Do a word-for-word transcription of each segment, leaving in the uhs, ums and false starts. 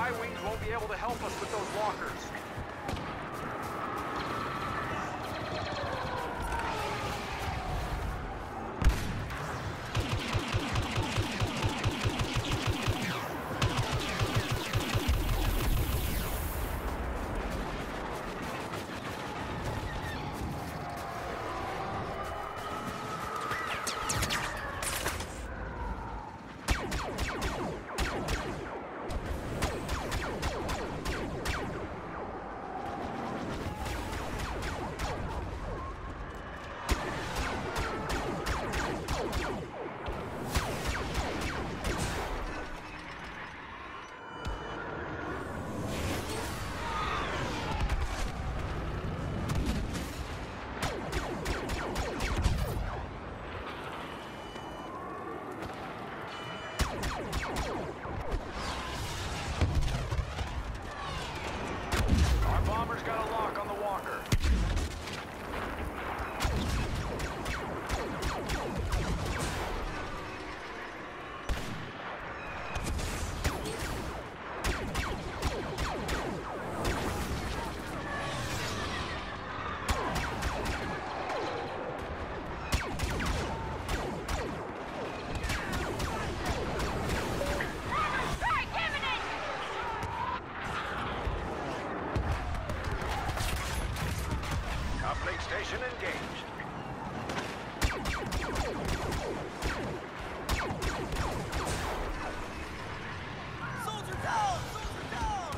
Y-Wings won't be able to help us with those walkers. Station engaged. Soldier down! Soldier down!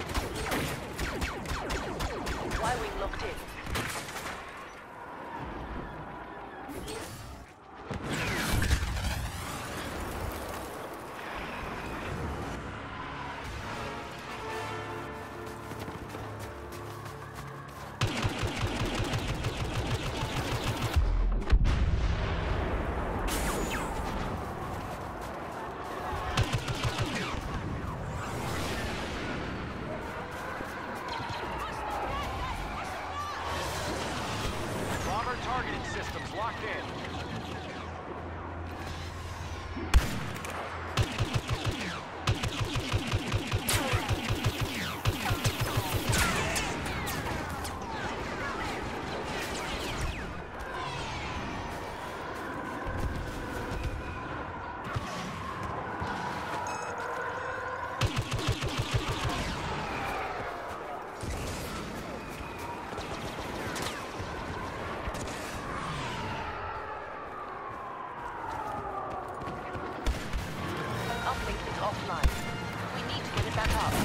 Y-Wing locked in. Targeting systems locked in. Uplink is offline. We need to get it back up.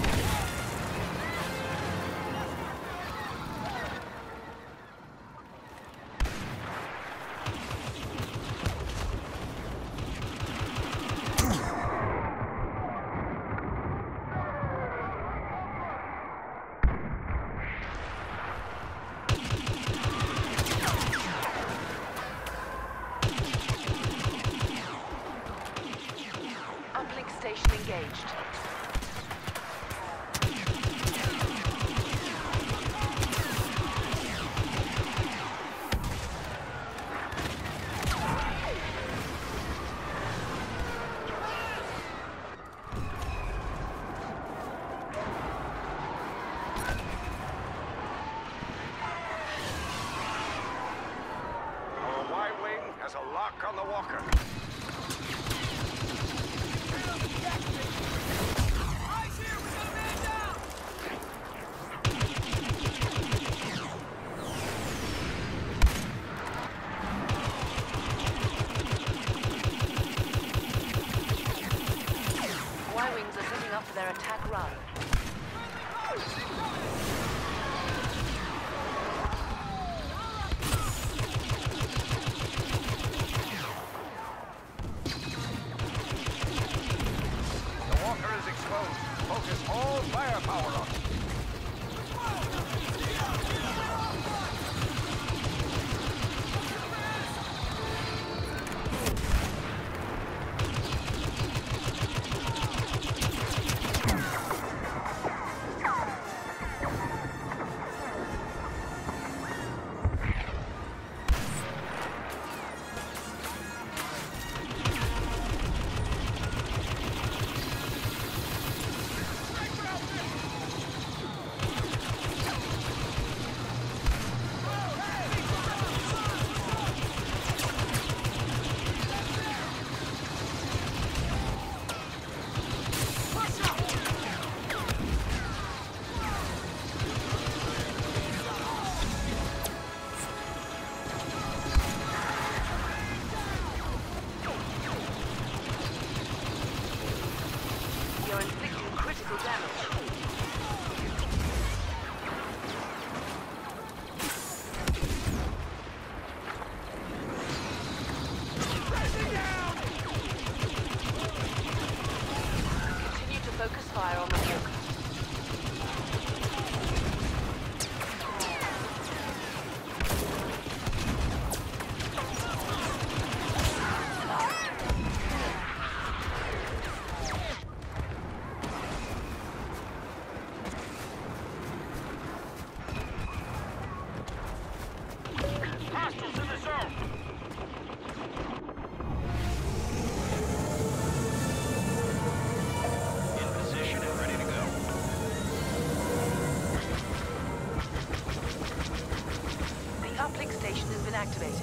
Uplink station engaged. Our Y-Wing has a lock on the walker. Y-Wings are setting up for their attack run. The walker is exposed. Focus all firepower on it. activated.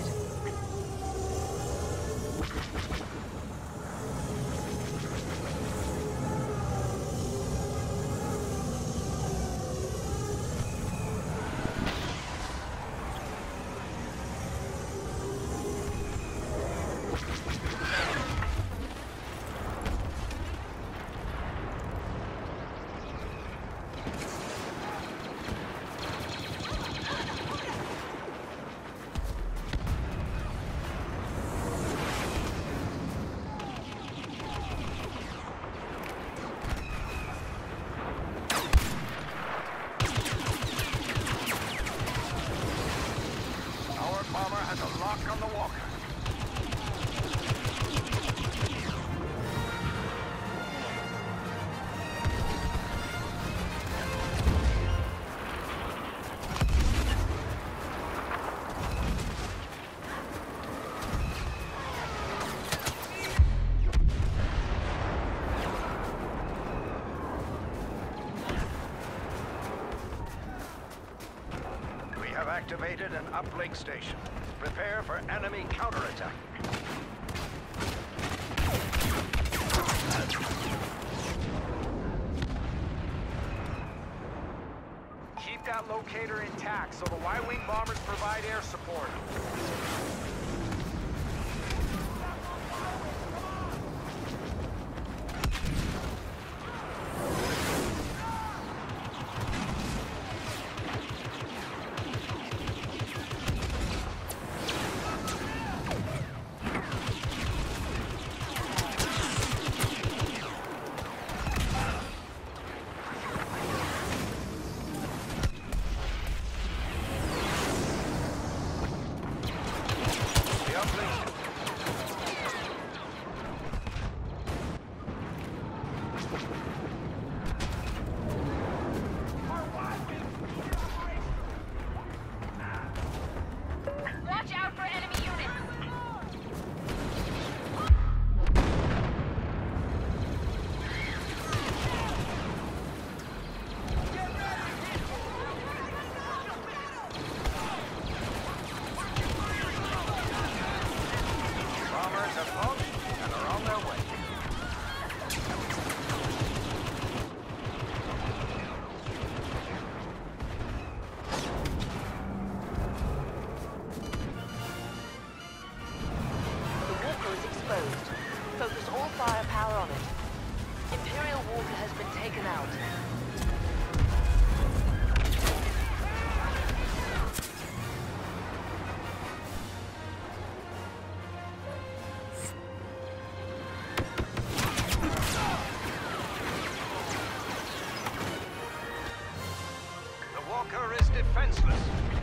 Has a lock on the walker. We have activated an uplink station. Prepare for enemy counterattack. Keep that locator intact so the Y-wing bombers provide air support. Watch out for enemy units! Bombers have launched and are on their way. Exposed. Focus all firepower on it. Imperial Walker has been taken out. The walker is defenseless.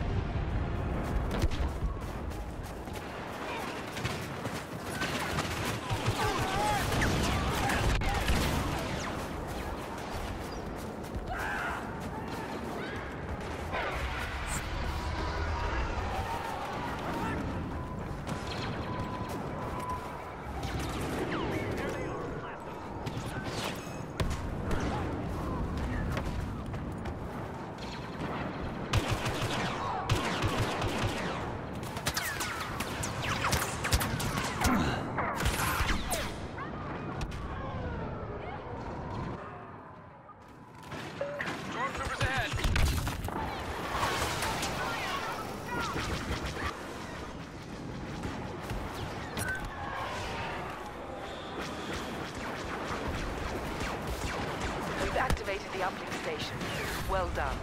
We've activated the uplink station. Well done.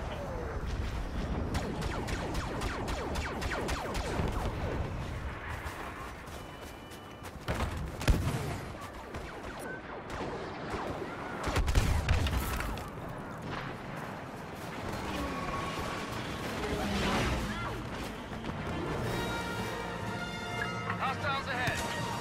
Hostiles ahead.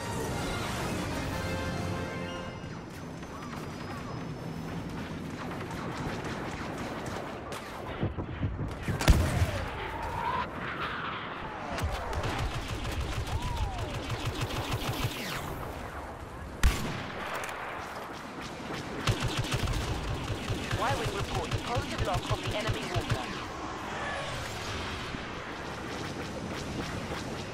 Y-wing reports positive lock on the enemy Walker.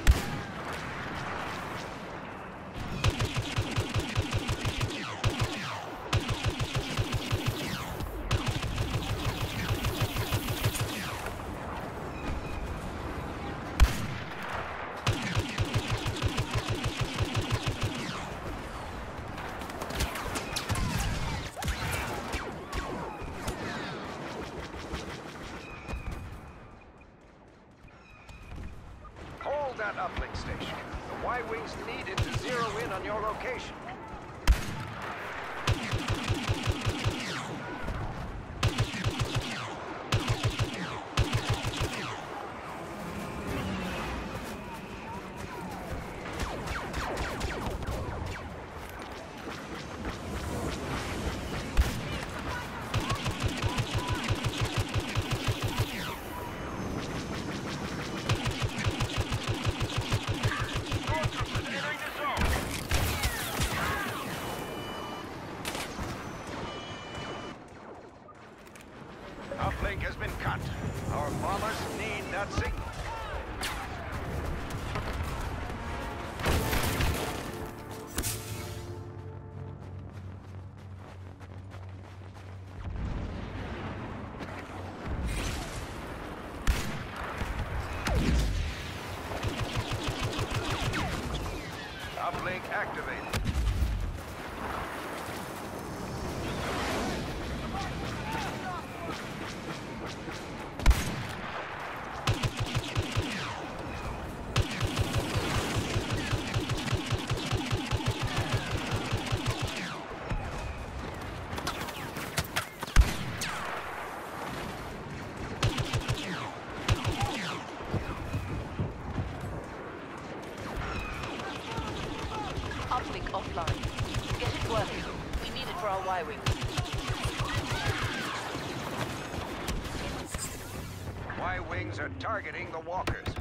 link has been cut. Our bombers need that signal. Uplink activated. Uplink offline. Get it working. We need it for our Y-wing. Y-wings are targeting the walkers.